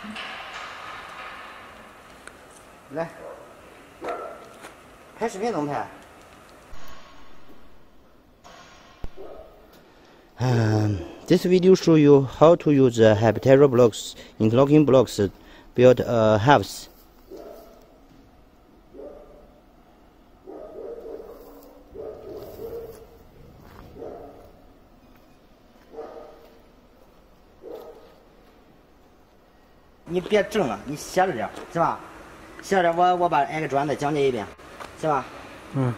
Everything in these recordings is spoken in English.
来，拍视频怎么拍？This video show you how to use Habitera blocks, interlocking blocks, build a house. 你别整了，你斜着点，是吧？斜着点，我把挨个砖再讲解一遍，是吧？嗯。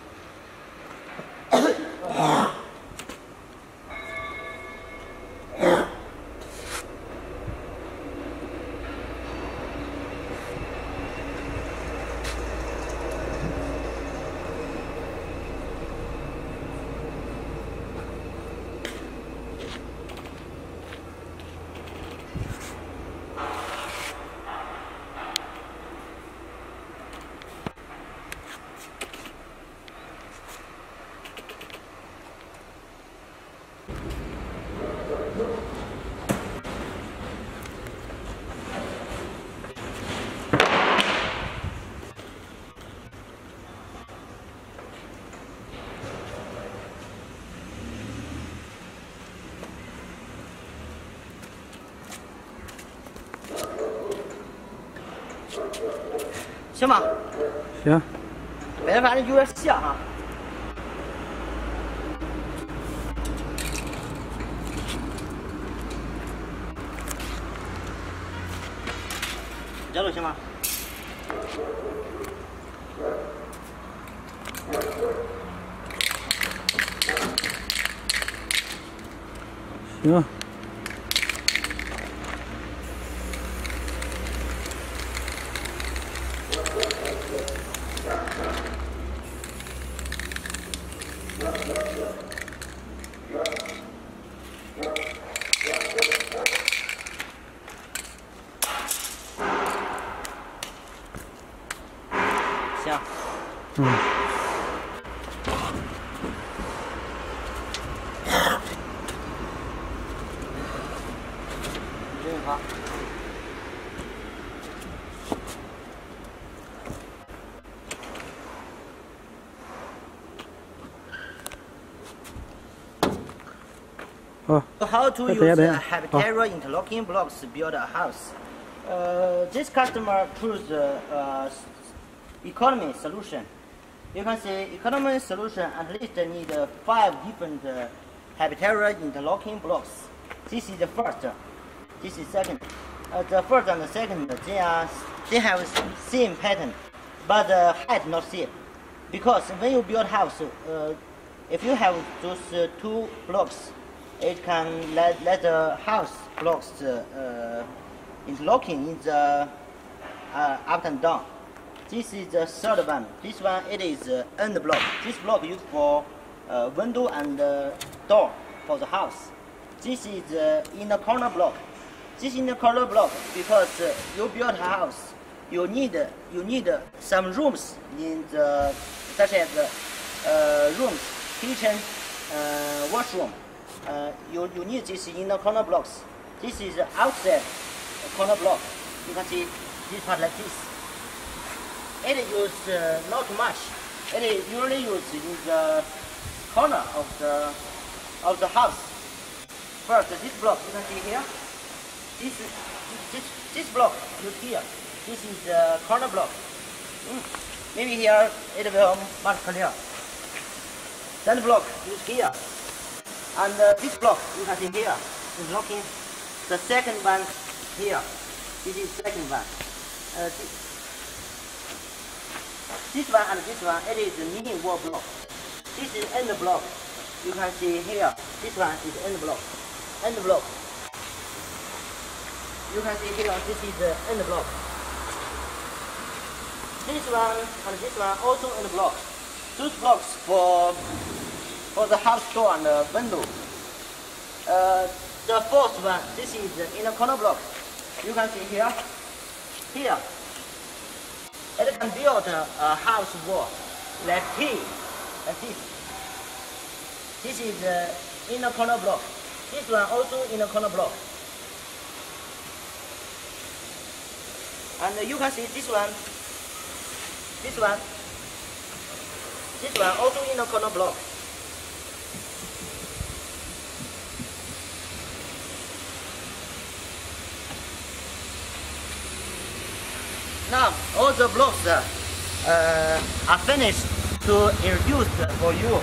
行吧？ 行。 反正有点斜哈。这样行吗？ 行。 行。 嗯。 真好。How to use Habitera interlocking blocks to build a house? This customer chose economy solution. You can see economy solution at least need 5 different Habitera interlocking blocks. This is the first. This is second. The first and the second, they have same pattern, but the height not same. Because when you build house, if you have those 2 blocks, it can let the house blocks interlocking in the up and down. This is the third one. This one it is end block. This block used for window and door for the house. This is in the corner block. This in the corner block because you build a house. You need some rooms in the such as rooms, kitchen, washroom. You need this in the corner blocks. This is outside corner block. You can see this part like this. It is not too much. It is usually used in the corner of the house. First, this block you can see here. This block used here. This is the corner block. Maybe here it will much clear. Then block used here. And this block you can see here is locking. The second one here. This is second one. This one and this one it is mini wall block. This is end block. You can see here. This one is end block. End block. You can see here. This is the end block. This one and this one also end block. Those blocks for the house door and the window. The fourth one, this is the inner corner block. You can see here. Here. It can build a house wall like T, like this. This is the inner corner block. This one also inner corner block. And you can see this one also in a corner block. Now all the blocks are finished to introduce for you.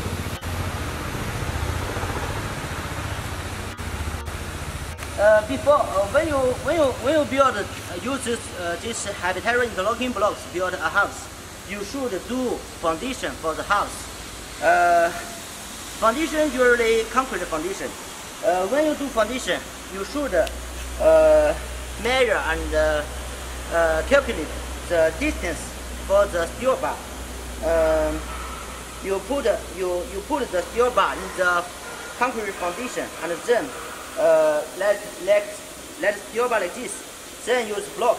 Before when you build use this hereditary interlocking blocks build a house, you should do foundation for the house. Foundation usually concrete foundation. When you do foundation, you should measure and calculate the distance for the steel bar. You put the steel bar in the concrete foundation and then let steel bar like this. Then use block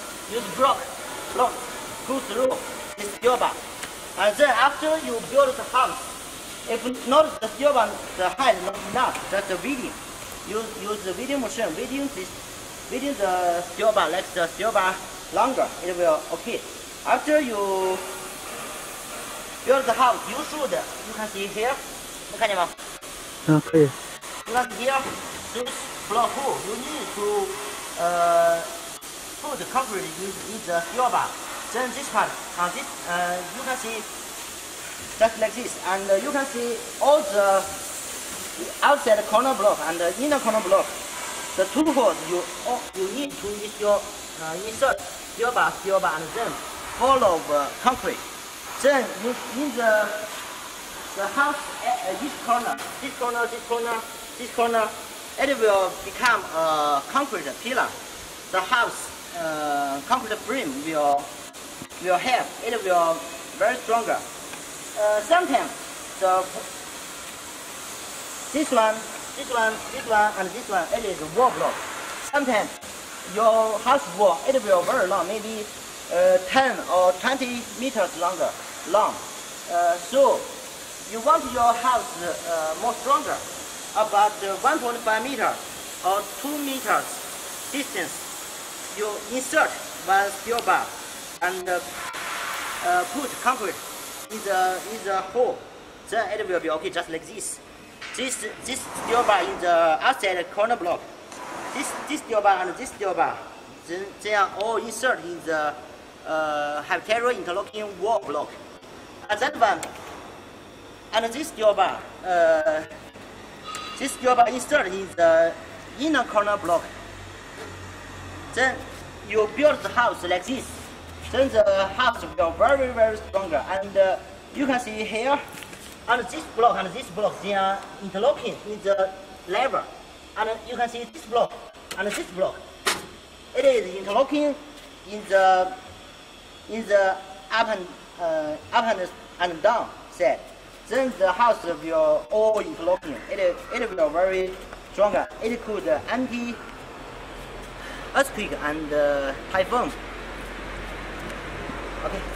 go through this steel bar. And then after you build the house, if not the steel bar, the height not enough, that's the weeding. Use the weeding machine, weeding the steel bar, let the steel bar longer, it will okay. After you build the house, you can see here, 能看见吗？ 可以。 You can see here, this block hole, you need to put the concrete in the steel bar. Then this part, this you can see just like this, and you can see all the outside corner block and the inner corner block. The two holes you need to insert steel bar, and then follow concrete. Then you in the house this corner, it will become a concrete pillar. The house concrete frame will help. It will very stronger. Sometimes this one, and this one, it is a wall block. Sometimes your house wall, it will very long, maybe 10 or 20 meters long. So you want your house more stronger, about 1.5 meters or 2 meters distance. You insert one steel bar and put concrete in the hole. Then it will be okay, just like this. This steel bar in the outside corner block. This steel bar and this steel bar, then they are all inserted in the hereditary interlocking wall block. And that one, and this steel bar inserted in the inner corner block. Then you build the house like this. Then the house will very, very stronger. And you can see here, and this block, they are interlocking in the lever. And you can see this block and this block. It is interlocking in the up and down side. Then the house will all interlocking. It will very stronger. It could anti earthquake and typhoon. Okay.